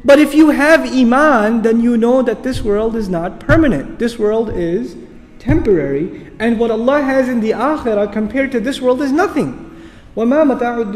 But if you have iman, then you know that this world is not permanent. This world is temporary. And what Allah has in the akhirah compared to this world is nothing. وَمَا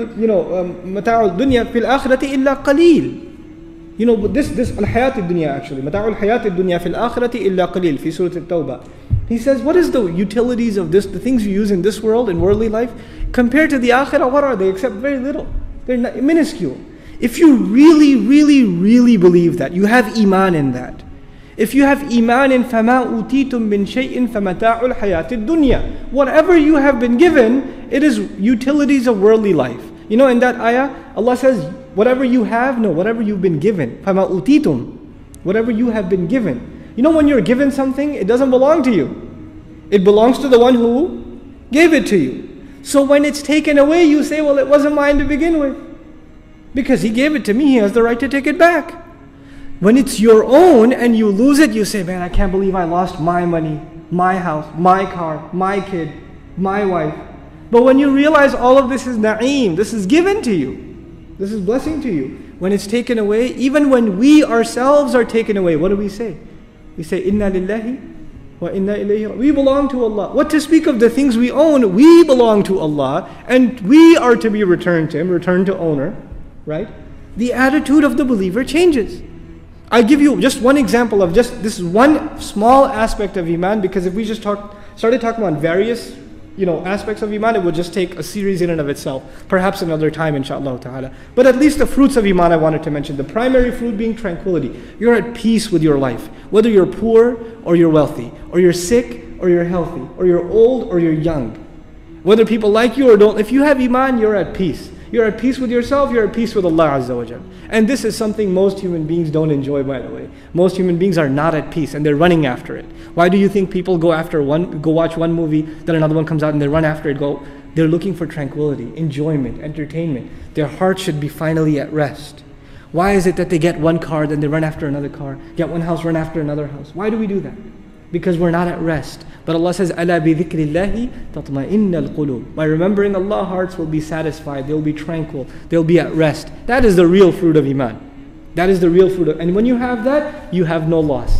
مَتَاعُ الدُّنْيَا فِي الْآخِرَةِ إِلَّا قَلِيلٌ. This al-hayat al-dunya actually. مَتَاعُ الْحَيَاةِ الدُّنْيَا فِي الْآخِرَةِ إِلَّا قَلِيلٌ في Surah At-Tawbah. He says, what is the utilities of this, the things you use in this world, in worldly life, compared to the akhirah, what are they? Except very little. They're not, minuscule. If you really, really, really believe that, you have iman in that. If you have iman in فَمَا أُوتِيتُم مِّن شَيْءٍ فَمَتَاعُ الْحَيَاةِ الدُّنْيَا. Whatever you have been given, it is utilities of worldly life. In that ayah, Allah says, whatever you have, no, whatever you've been given. فَمَا أُوتِيتُم. Whatever you have been given. When you're given something, it doesn't belong to you. It belongs to the one who gave it to you. So when it's taken away, you say, well, it wasn't mine to begin with. Because he gave it to me, he has the right to take it back. When it's your own and you lose it, you say, man, I can't believe I lost my money, my house, my car, my kid, my wife. But when you realize all of this is na'im, this is given to you, this is blessing to you. When it's taken away, even when we ourselves are taken away, what do we say? We say, Inna lillahi wa inna ilayhi. We belong to Allah. What to speak of the things we own? We belong to Allah and we are to be returned to Him, returned to owner, right? The attitude of the believer changes. I give you just one example of just this one small aspect of iman, because if we just started talking about various aspects of iman, it would just take a series in and of itself. Perhaps another time, inshaAllah ta'ala. But at least the fruits of iman I wanted to mention. The primary fruit being tranquility. You're at peace with your life. Whether you're poor or you're wealthy, or you're sick or you're healthy, or you're old or you're young. Whether people like you or don't, if you have iman, you're at peace. You're at peace with yourself, you're at peace with Allah Azza wa Jal. And this is something most human beings don't enjoy, by the way. Most human beings are not at peace and they're running after it. Why do you think people go watch one movie, then another one comes out and they run after it, they're looking for tranquility, enjoyment, entertainment. Their heart should be finally at rest. Why is it that they get one car, then they run after another car, get one house, run after another house? Why do we do that? Because we're not at rest. But Allah says, أَلَا بِذِكْرِ اللَّهِ تَطْمَئِنَّ الْقُلُوبِ. By remembering Allah, hearts will be satisfied, they'll be tranquil, they'll be at rest. That is the real fruit of iman. That is the real fruit of, and when you have that, you have no loss.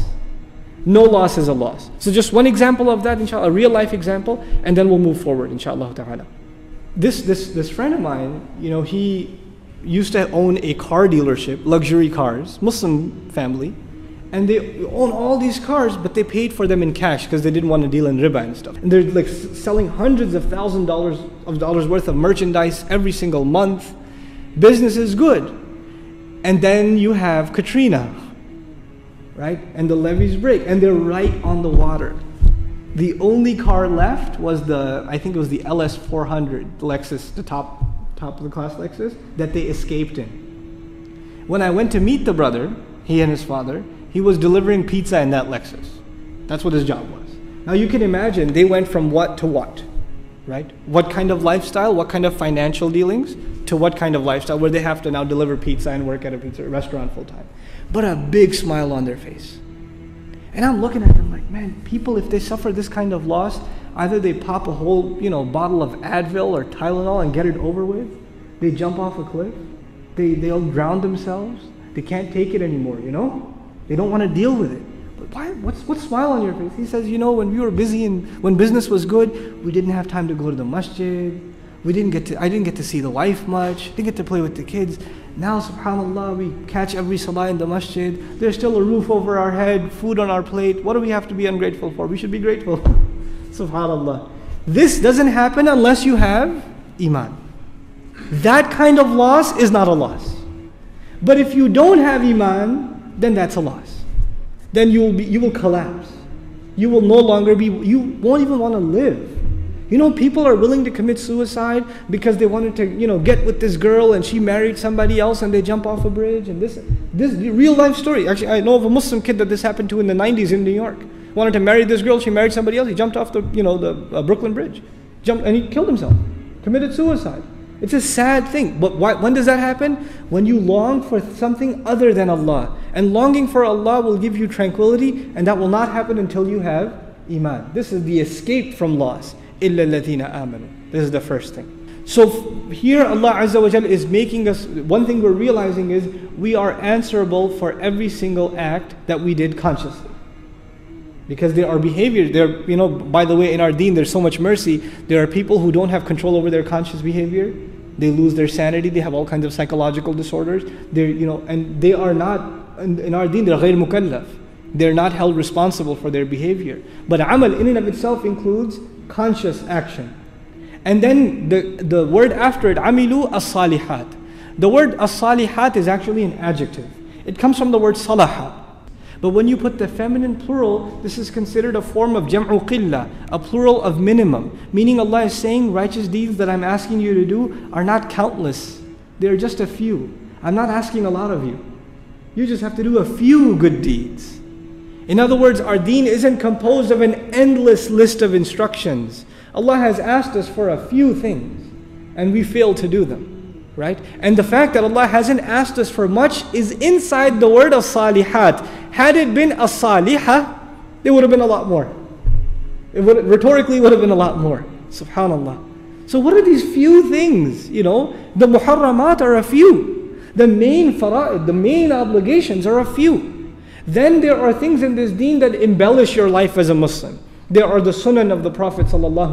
No loss is a loss. So just one example of that, inshallah, a real life example, and then we'll move forward, inshallah ta'ala. This friend of mine, he used to own a car dealership, luxury cars, Muslim family, and they own all these cars, but they paid for them in cash because they didn't want to deal in riba and stuff. And they're like selling hundreds of thousands of dollars worth of merchandise every single month. Business is good. And then you have Katrina, right? And the levees break, and they're right on the water. The only car left was I think it was the LS400, the Lexus, the top of the class Lexus, that they escaped in. When I went to meet the brother, he and his father, he was delivering pizza in that Lexus. That's what his job was. Now you can imagine they went from what to what, right? What kind of lifestyle, what kind of financial dealings, to what kind of lifestyle where they have to now deliver pizza and work at a pizza restaurant full time. But a big smile on their face. And I'm looking at them like, man, people, if they suffer this kind of loss, either they pop a whole, bottle of Advil or Tylenol and get it over with. They jump off a cliff. They'll drown themselves. They can't take it anymore, They don't want to deal with it. But why? What's smile on your face? He says, when we were busy and when business was good, we didn't have time to go to the masjid. I didn't get to see the wife much. Didn't get to play with the kids. Now, subhanAllah, we catch every salah in the masjid. There's still a roof over our head, food on our plate. What do we have to be ungrateful for? We should be grateful. Subhanallah. This doesn't happen unless you have iman. That kind of loss is not a loss. But if you don't have iman, then that's a loss. Then you will collapse. You will no longer you won't even want to live. People are willing to commit suicide because they wanted to, get with this girl and she married somebody else and they jump off a bridge. And this real life story. Actually, I know of a Muslim kid that this happened to in the 90s in New York. Wanted to marry this girl, she married somebody else. He jumped off the Brooklyn Bridge, and he killed himself, committed suicide. It's a sad thing. But when does that happen? When you long for something other than Allah. And longing for Allah will give you tranquility, and that will not happen until you have iman. This is the escape from loss. إِلَّا الَّذِينَ آمَنُوا. This is the first thing. So here Allah Azza wa Jal is making us, one thing we're realizing is we are answerable for every single act that we did consciously. Because there are behaviors, by the way, in our deen there's so much mercy. There are people who don't have control over their conscious behavior. They lose their sanity, they have all kinds of psychological disorders. And they are not, in our deen, they're غير مكلف. They're not held responsible for their behavior. But amal in and of itself includes conscious action. And then the word after it, amilu as-salihat. The word as-salihat is actually an adjective. It comes from the word salaha. But when you put the feminine plural, this is considered a form of jam'u qilla, a plural of minimum. Meaning Allah is saying righteous deeds that I'm asking you to do are not countless. They're just a few. I'm not asking a lot of you. You just have to do a few good deeds. In other words, our deen isn't composed of an endless list of instructions. Allah has asked us for a few things and we fail to do them, right? And the fact that Allah hasn't asked us for much is inside the word as-salihat. Had it been as-salihah, it would have been a lot more. Rhetorically, it would have been a lot more. Subhanallah. So what are these few things? The muharramat are a few. The main fara'id, the main obligations are a few. Then there are things in this deen that embellish your life as a Muslim. There are the sunan of the Prophet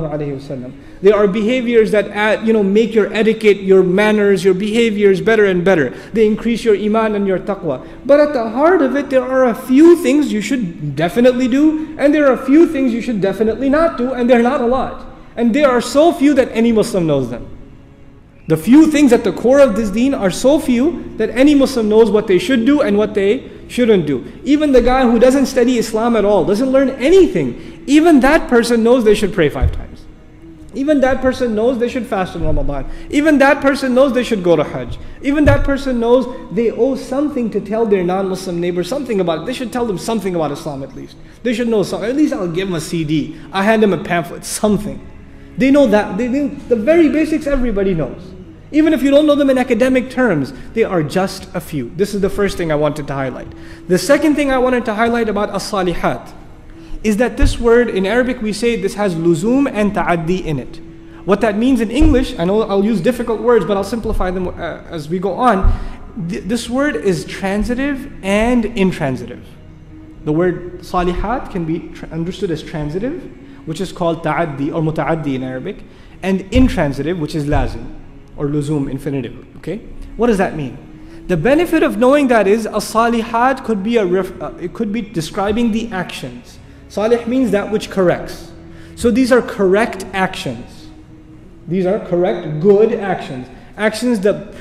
ﷺ. There are behaviors that make your etiquette, your manners, your behaviors better and better. They increase your iman and your taqwa. But at the heart of it, there are a few things you should definitely do, and there are a few things you should definitely not do, and they're not a lot. And there are so few that any Muslim knows them. The few things at the core of this deen are so few that any Muslim knows what they should do and what they shouldn't do. Even the guy who doesn't study Islam at all, doesn't learn anything, even that person knows they should pray 5 times. Even that person knows they should fast in Ramadan. Even that person knows they should go to Hajj. Even that person knows they owe something to tell their non-Muslim neighbor something about it. They should tell them something about Islam at least. They should know something. At least I'll give them a CD. I'll hand them a pamphlet, something. They know that. The very basics everybody knows. Even if you don't know them in academic terms, they are just a few. This is the first thing I wanted to highlight. The second thing I wanted to highlight about as-salihat is that this word, in Arabic we say this has luzum and ta'addi in it. What that means in English, I know I'll use difficult words, but I'll simplify them as we go on. This word is transitive and intransitive. The word salihat can be understood as transitive, which is called ta'addi or muta'addi in Arabic, and intransitive, which is lazim or luzum, infinitive. Okay? What does that mean? The benefit of knowing that is as-salihat could be it could be describing the actions. Salih means that which corrects. So these are correct actions. These are correct, good actions. Actions that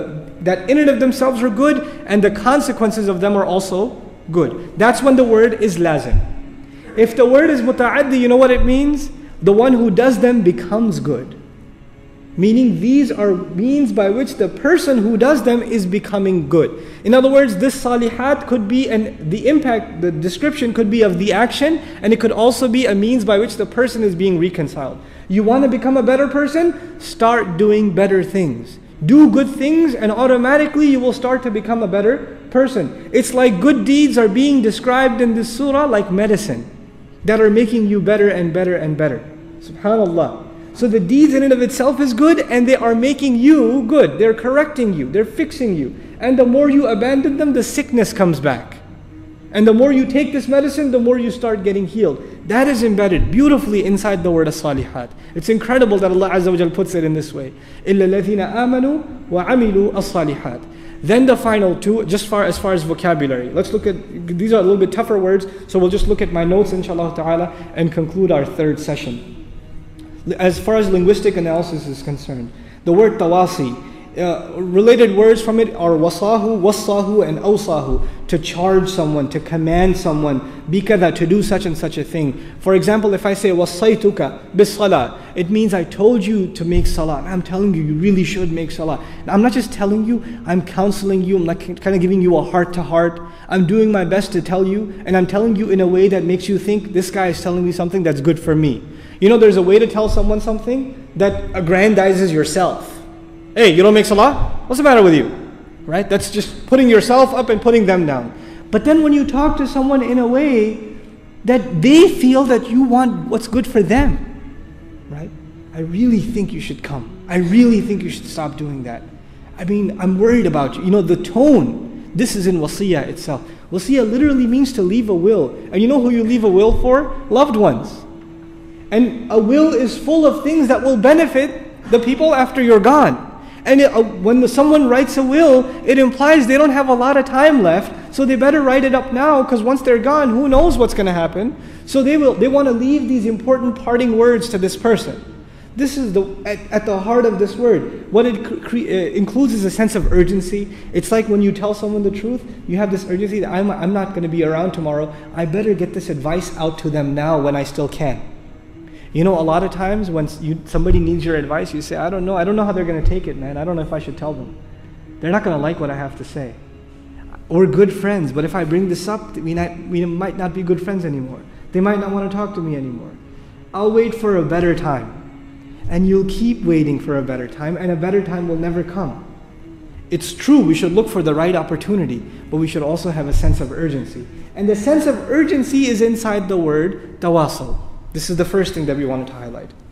in and of themselves are good and the consequences of them are also good. That's when the word is lazim. If the word is muta'addi, you know what it means? The one who does them becomes good. Meaning these are means by which the person who does them is becoming good. In other words, this salihat could be, and the impact, the description could be of the action, and it could also be a means by which the person is being reconciled. You want to become a better person? Start doing better things. Do good things and automatically you will start to become a better person. It's like good deeds are being described in this surah like medicine that are making you better and better and better. Subhanallah. So the deeds in and of itself is good and they are making you good. They're correcting you. They're fixing you. And the more you abandon them, the sickness comes back. And the more you take this medicine, the more you start getting healed. That is embedded beautifully inside the word as-salihat. It's incredible that Allah Azza wa Jal puts it in this way. إِلَّا الَّذِينَ آمَنُوا وَعَمِلُوا الصَّالِحَاتِ. Then the final two, as far as vocabulary. Let's look at, these are a little bit tougher words, so we'll just look at my notes inshallah ta'ala and conclude our third session. As far as linguistic analysis is concerned, the word tawasi, related words from it are wasahu, wassahu, and awsahu. To charge someone, to command someone, bikada, to do such and such a thing. For example, if I say wasaituka bis-salah, it means I told you to make salah. I'm telling you, you really should make salah. Now, I'm not just telling you, I'm counseling you, I'm like kind of giving you a heart to heart. I'm doing my best to tell you, and I'm telling you in a way that makes you think this guy is telling me something that's good for me. You know, there's a way to tell someone something that aggrandizes yourself. Hey, you don't make salah? What's the matter with you? Right? That's just putting yourself up and putting them down. But then when you talk to someone in a way that they feel that you want what's good for them, right? I really think you should come. I really think you should stop doing that. I mean, I'm worried about you. You know, the tone, this is in wasiyah itself. Wasiyah literally means to leave a will. And you know who you leave a will for? Loved ones. And a will is full of things that will benefit the people after you're gone. And when someone writes a will, it implies they don't have a lot of time left, so they better write it up now, because once they're gone, who knows what's going to happen. So they want to leave these important parting words to this person. This is at the heart of this word. What it includes is a sense of urgency. It's like when you tell someone the truth, you have this urgency that I'm not going to be around tomorrow. I better get this advice out to them now when I still can. You know, a lot of times when somebody needs your advice, you say, I don't know how they're going to take it, man. I don't know if I should tell them. They're not going to like what I have to say. We're good friends, but if I bring this up, we might not be good friends anymore. They might not want to talk to me anymore. I'll wait for a better time. And you'll keep waiting for a better time, and a better time will never come. It's true, we should look for the right opportunity, but we should also have a sense of urgency. And the sense of urgency is inside the word tawasul. This is the first thing that we wanted to highlight.